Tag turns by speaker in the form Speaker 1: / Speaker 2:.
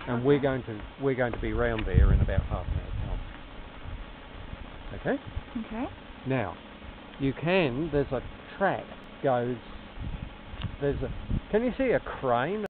Speaker 1: and
Speaker 2: Okay.
Speaker 1: we're going to be round there in about half an hour's time. Okay?
Speaker 2: Okay.
Speaker 1: Now, there's a track can you see a crane?